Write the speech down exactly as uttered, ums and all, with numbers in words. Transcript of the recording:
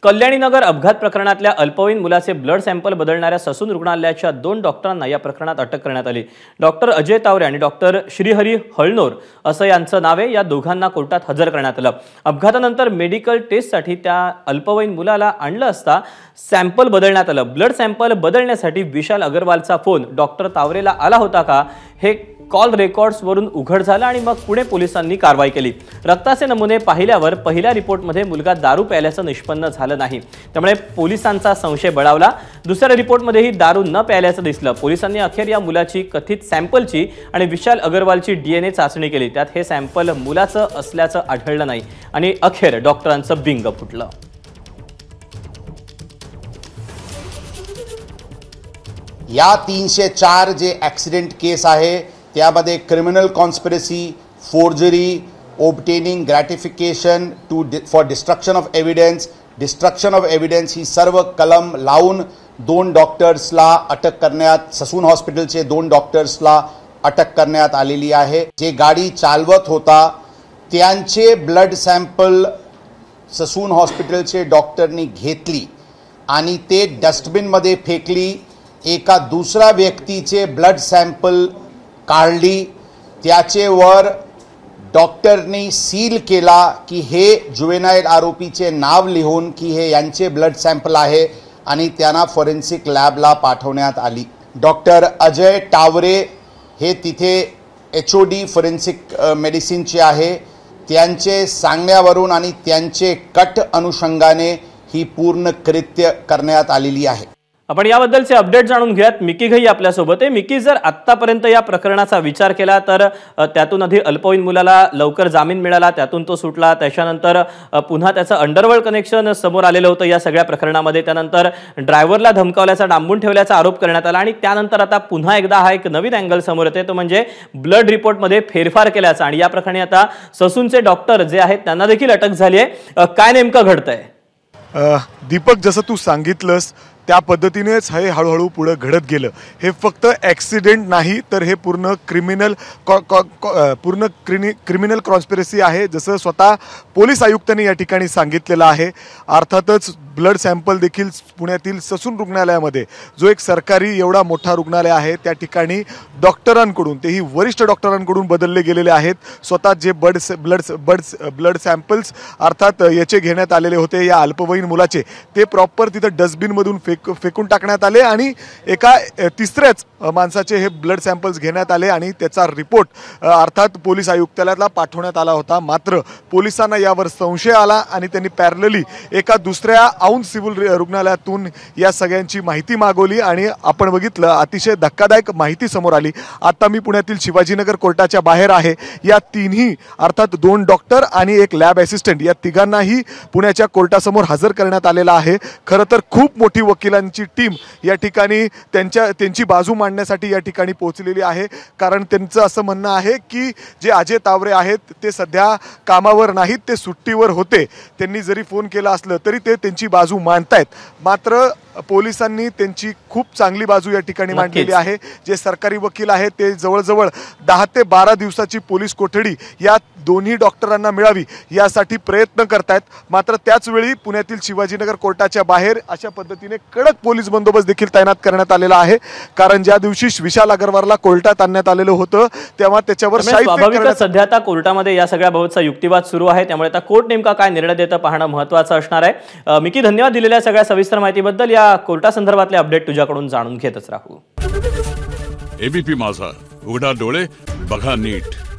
कल्याणीनगर अपघात प्रकरणातल्या अल्पवयीन मुलाचे ब्लड सॅम्पल बदलणाऱ्या ससून रुग्णालयाच्या दोन डॉक्टरांना या प्रकरणात अटक करण्यात आली। डॉक्टर अजय तावरे आणि डॉक्टर श्रीहरी हळनोर असं यांचं नाव आहे। या दोघांना कोर्टात हजर करण्यात आलं। अपघातानंतर मेडिकल टेस्टसाठी त्या अल्पवयीन मुलाला आणलं असता सॅम्पल बदलण्यात आलं। ब्लड सॅम्पल बदलण्यासाठी विशाल अग्रवालचा फोन डॉक्टर तावरेला आला होता का हे कॉल रेकॉर्ड्स वरून उघड झालं आणि मग पुणे पोलिसांनी कारवाई केली। रक्ताचे नमुने पाहिल्यावर पहिल्या रिपोर्टमध्ये मुलगा दारू प्यायल्याचं निष्पन्न झालं नाही, त्यामुळे पोलिसांचा संशय बळावला। दुसऱ्या रिपोर्टमध्येही दारू न प्यायल्याचं दिसलं। पोलिसांनी अखेर या मुलाची कथित सॅम्पलची आणि विशाल अग्रवालची डीएनए चाचणी केली, त्यात हे सॅम्पल मुलाचं असल्याचं आढळलं नाही आणि अखेर डॉक्टरांचं बिंग फुटलं। या तीनशे चार जे ॲक्सिडेंट केस आहे त्यामध्ये criminal conspiracy, forgery, obtaining gratification to for destruction of evidence, destruction of evidence ही सर्व कलम लावून दोन डॉक्टर्सला अटक करण्यात, ससून हॉस्पिटलचे दोन डॉक्टर्सला अटक करण्यात आलेली आहे। जे गाडी चालवत होता त्यांचे ब्लड सॅम्पल ससून हॉस्पिटलचे डॉक्टरनी घेतली आणि ते डस्टबिनमध्ये फेकली। एका दुसऱ्या व्यक्तीचे ब्लड सॅम्पल काढली, त्याचेवर डॉक्टरनी सील केला की हे जुवेनाइल आरोपीचे नाव लिहून की हे यांचे ब्लड सॅम्पल आहे आणि त्यांना फॉरेन्सिक लॅबला पाठवण्यात आली। डॉक्टर अजय तावरे हे तिथे एच ओ डी फॉरेन्सिक मेडिसिनचे आहे। त्यांचे सांगण्यावरून आणि त्यांचे कट अनुषंगाने ही पूर्ण कृत्य करण्यात आलेली आहे। आपण याबद्दलचे अपडेट जाणून घेऊयात। मिकी घई आपल्या सोबत आहे। मिकी, जर आतापर्यंत या प्रकरणाचा विचार केला तर त्यातून आधी अल्पवयीन मुलाला लवकर जामीन मिळाला, त्यातून तो सुटला, त्याच्यानंतर पुन्हा त्याचं अंडरवर्ल्ड कनेक्शन समोर आलेलं होतं या सगळ्या प्रकरणामध्ये। त्यानंतर ड्रायव्हरला धमकावल्याचा, डांबून ठेवल्याचा आरोप करण्यात आला आणि त्यानंतर आता पुन्हा एकदा हा एक नवीन अँगल समोर येते, तो म्हणजे ब्लड रिपोर्टमध्ये फेरफार केल्याचा आणि या प्रकरणी आता ससूनचे डॉक्टर जे आहेत त्यांना देखील अटक झाली आहे। काय नेमकं घडतंय? दीपक, जसं तू सांगितलंस त्या पद्धतीनेच हे हळूहळू पुढे घडत गेलं। हे फक्त ॲक्सिडेंट नाही तर हे पूर्ण क्रिमिनल पूर्ण क्रिमिनल कॉन्स्पिरसी आहे, जसं स्वतः पोलीस आयुक्तांनी या ठिकाणी सांगितलेलं आहे। अर्थातच ब्लड सॅम्पल देखील पुण्यातील ससून रुग्णालयामध्ये, जो एक सरकारी एवढा मोठा रुग्णालय आहे, त्या ठिकाणी डॉक्टरांकडून, तेही वरिष्ठ डॉक्टरांकडून बदलले गेलेले आहेत। स्वतः जे blood blood blood blood samples अर्थात याचे घेण्यात आलेले होते या अल्पवयीन मुलाचे, ते प्रॉपर तिथं डस्टबिनमधून फेक फेकून टाकण्यात आले आणि एका तिसऱ्याच माणसाचे हे ब्लड सॅम्पल्स घेण्यात आले आणि त्याचा रिपोर्ट अर्थात पोलीस आयुक्तालयाला पाठवण्यात आला होता। मात्र पोलिसांना यावर संशय आला आणि त्यांनी पॅरलली एका दुसऱ्या औंध सिव्हिल रुग्णालयातून या सगळ्यांची माहिती मागवली आणि आपण बघितलं अतिशय धक्कादायक माहिती समोर आली। आता मी पुण्यातील शिवाजीनगर कोर्टाच्या बाहेर आहे। या तिन्ही अर्थात दोन डॉक्टर आणि एक लॅब असिस्टंट या तिघांनाही पुण्याच्या कोर्टासमोर हजर करण्यात आलेला आहे। खरं तर खूप मोठी वकिलांची टीम या ठिकाणी त्यांच्या त्यांची बाजू मांडण्यासाठी या ठिकाणी पोहोचलेली आहे, कारण त्यांचं असं म्हणणं आहे की जे अजय तावरे आहेत ते सध्या कामावर नाहीत, ते सुट्टीवर होते। त्यांनी जरी फोन केला असलं तरी ते त्यांची बाजू मांडतायत। मात्र पोलिसांनी त्यांची खूप चांगली बाजू या ठिकाणी मांडलेली आहे। जे सरकारी वकील आहेत ते जवळजवळ दहा ते बारा दिवसाची पोलीस कोठडी या दोन्ही डॉक्टरांना मिळावी यासाठी प्रयत्न करतायत। मात्र त्याच वेळी पुण्यातील शिवाजीनगर कोर्टाच्या बाहेर अशा पद्धतीने कडक पोलीस बंदोबस्त देखील तैनात करण्यात आलेला आहे, कारण ज्या दिवशी विशाल अग्रवालला कोर्टात आणण्यात आलेलं होतं तेव्हा त्याच्यावर स्वाभाविकच सध्या आता कोर्टामध्ये या सगळ्या बाबतचा युक्तिवाद सुरू आहे, त्यामुळे आता कोर्ट नेमका काय निर्णय देतं पाहणं महत्त्वाचं असणार आहे। मिकी, धन्यवाद दिलेल्या सगळ्या सविस्तर माहितीबद्दल। या कोर्टासंदर्भातले अपडेट तुझ्याकडून जाणून घेतच राहू। एबीपी माझा, उघडा डोळे बघा नीट।